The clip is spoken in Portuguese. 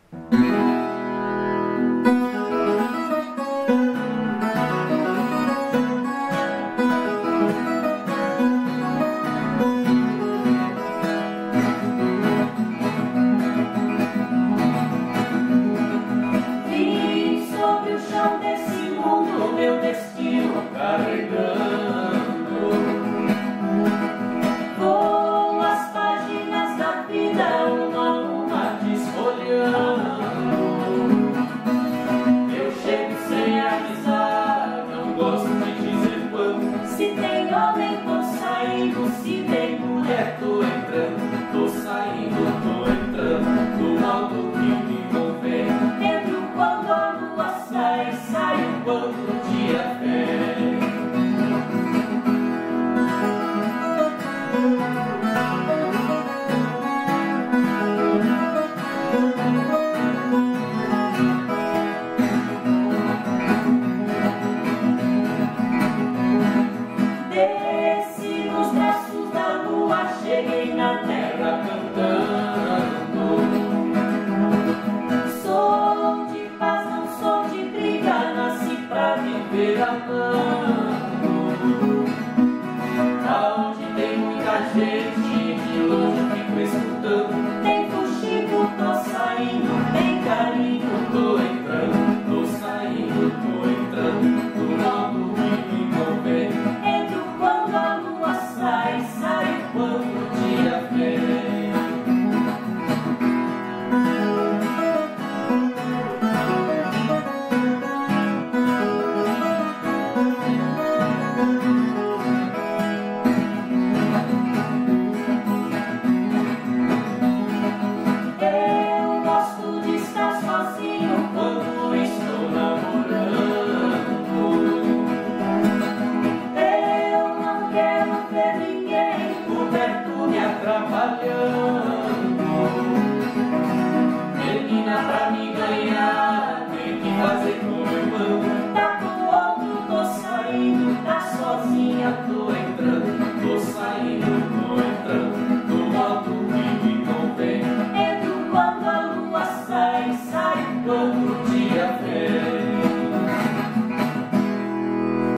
Se tem homem, tô saindo. Se tem mulher, tô entrando. Tô saindo, tô entrando. Do modo que me convém. Entro quando a lua sai, saio quando o dia vem. Desci nos braços da lua, cheguei na terra cantando. Sou de paz, não sou de briga, nasci pra viver amando. Aonde tem muita gente, de longe fico escutando. Tem fuxico, tô saindo, tem carinho, tô entrando. Tô saindo, tô entrando, do modo que me convém. Entro quando a lua sai, saio quando o dia vem. Eu gosto de estar sozinho quando estou namorando. Eu não quero ver ninguém por perto me atrapalhando.